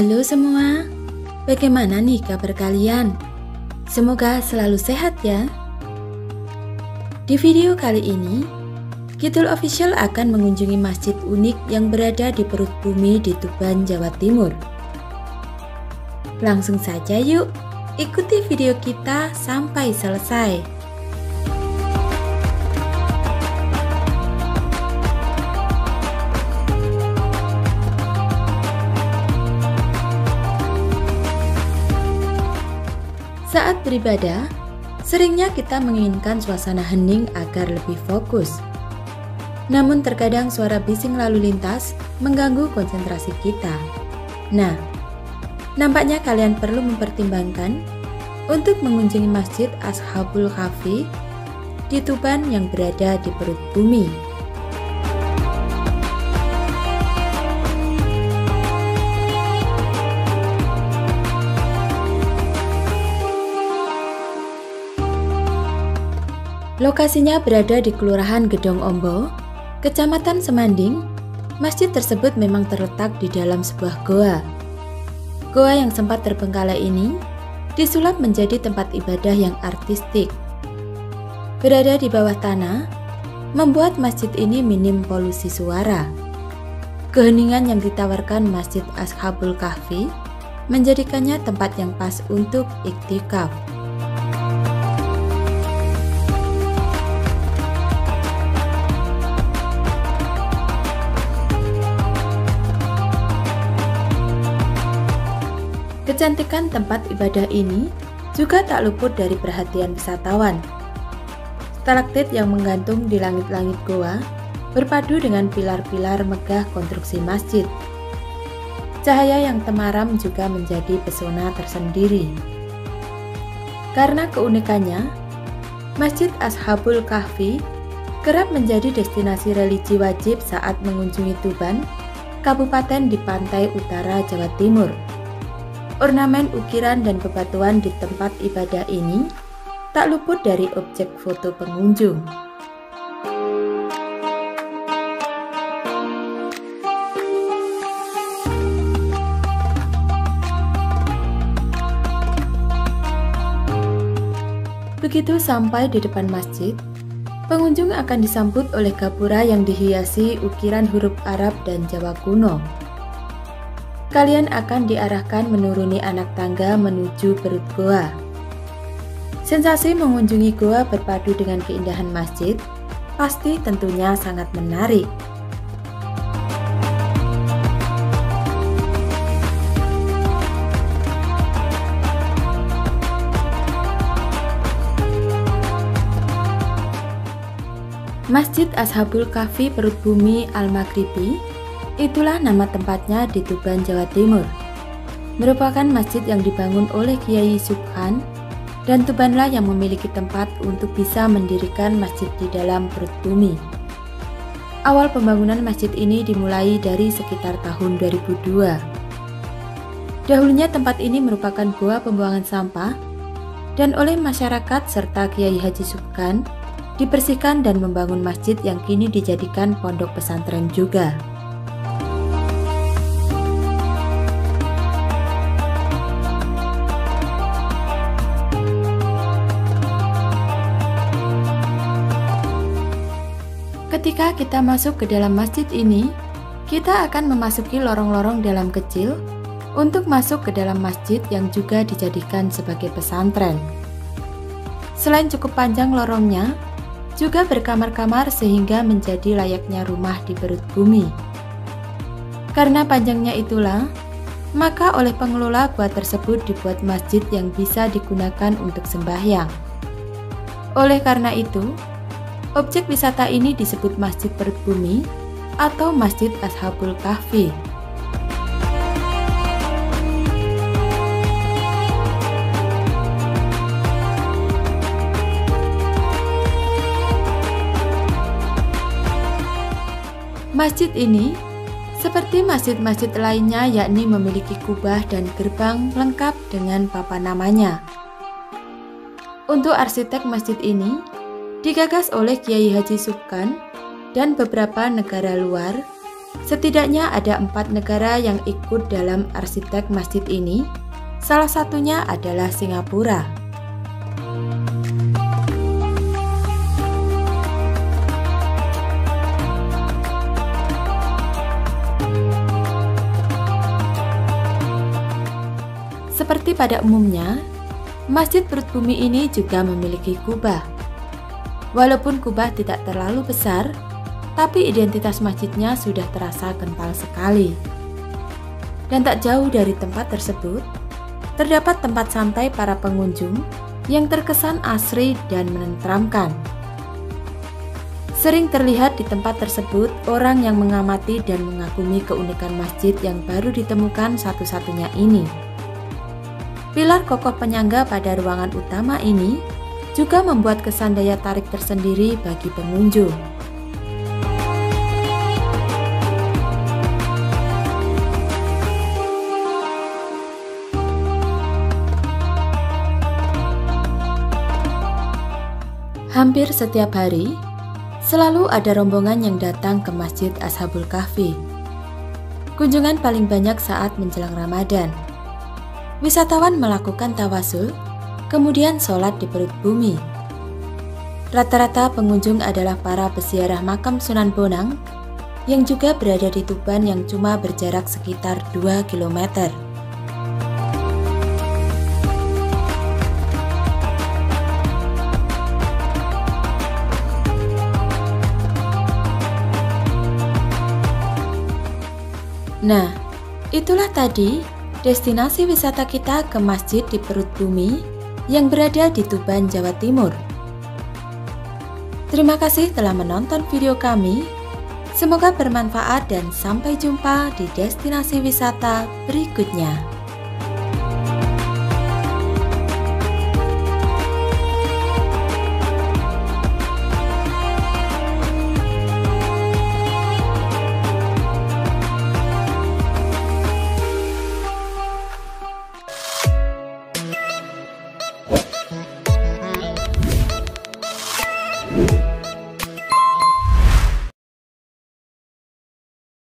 Halo semua, bagaimana nih kabar kalian? Semoga selalu sehat ya. Di video kali ini, Kidul Official akan mengunjungi masjid unik yang berada di perut bumi di Tuban, Jawa Timur. Langsung saja yuk, ikuti video kita sampai selesai. Saat beribadah, seringnya kita menginginkan suasana hening agar lebih fokus. Namun terkadang suara bising lalu lintas mengganggu konsentrasi kita. Nah, nampaknya kalian perlu mempertimbangkan untuk mengunjungi Masjid Ashabul Kahfi di Tuban yang berada di perut bumi. Lokasinya berada di Kelurahan Gedong Ombo, Kecamatan Semanding. Masjid tersebut memang terletak di dalam sebuah goa. Goa yang sempat terbengkalai ini disulap menjadi tempat ibadah yang artistik. Berada di bawah tanah, membuat masjid ini minim polusi suara. Keheningan yang ditawarkan Masjid Ashabul Kahfi menjadikannya tempat yang pas untuk iktikaf. Kecantikan tempat ibadah ini juga tak luput dari perhatian wisatawan. Stalaktit yang menggantung di langit-langit goa berpadu dengan pilar-pilar megah konstruksi masjid. Cahaya yang temaram juga menjadi pesona tersendiri. Karena keunikannya, Masjid Ashabul Kahfi kerap menjadi destinasi religi wajib saat mengunjungi Tuban, kabupaten di pantai utara Jawa Timur. Ornamen ukiran dan bebatuan di tempat ibadah ini tak luput dari objek foto pengunjung. Begitu sampai di depan masjid, pengunjung akan disambut oleh gapura yang dihiasi ukiran huruf Arab dan Jawa kuno. Kalian akan diarahkan menuruni anak tangga menuju perut goa. Sensasi mengunjungi goa berpadu dengan keindahan masjid pasti tentunya sangat menarik. Masjid Ashabul Kahfi Perut Bumi Al-Maghribi, itulah nama tempatnya di Tuban, Jawa Timur. Merupakan masjid yang dibangun oleh Kiai Subhan, dan Tubanlah yang memiliki tempat untuk bisa mendirikan masjid di dalam perut bumi. Awal pembangunan masjid ini dimulai dari sekitar tahun 2002. Dahulunya tempat ini merupakan goa pembuangan sampah, dan oleh masyarakat serta Kiai Haji Subhan dibersihkan dan membangun masjid yang kini dijadikan pondok pesantren juga. Ketika kita masuk ke dalam masjid ini, kita akan memasuki lorong-lorong dalam kecil untuk masuk ke dalam masjid yang juga dijadikan sebagai pesantren. Selain cukup panjang lorongnya, juga berkamar-kamar sehingga menjadi layaknya rumah di perut bumi. Karena panjangnya itulah, maka oleh pengelola gua tersebut dibuat masjid yang bisa digunakan untuk sembahyang. Oleh karena itu, objek wisata ini disebut Masjid Perut Bumi atau Masjid Ashabul Kahfi. Masjid ini seperti masjid-masjid lainnya, yakni memiliki kubah dan gerbang lengkap dengan papan namanya. Untuk arsitek masjid ini digagas oleh Kiai Haji Subhan dan beberapa negara luar Setidaknya ada 4 negara yang ikut dalam arsitek masjid ini, salah satunya adalah Singapura. Seperti pada umumnya, Masjid Perut Bumi ini juga memiliki kubah. Walaupun kubah tidak terlalu besar, tapi identitas masjidnya sudah terasa kental sekali. Dan tak jauh dari tempat tersebut, terdapat tempat santai para pengunjung yang terkesan asri dan menenteramkan. Sering terlihat di tempat tersebut orang yang mengamati dan mengagumi keunikan masjid yang baru ditemukan satu-satunya ini. Pilar kokoh penyangga pada ruangan utama ini juga membuat kesan daya tarik tersendiri bagi pengunjung. Hampir setiap hari, selalu ada rombongan yang datang ke Masjid Ashabul Kahfi. Kunjungan paling banyak saat menjelang Ramadan. Wisatawan melakukan tawasul, kemudian sholat di perut bumi. Rata-rata pengunjung adalah para peziarah makam Sunan Bonang yang juga berada di Tuban yang cuma berjarak sekitar 2 km. Nah, itulah tadi destinasi wisata kita ke masjid di perut bumi yang berada di Tuban, Jawa Timur. Terima kasih telah menonton video kami. Semoga bermanfaat dan sampai jumpa di destinasi wisata berikutnya. You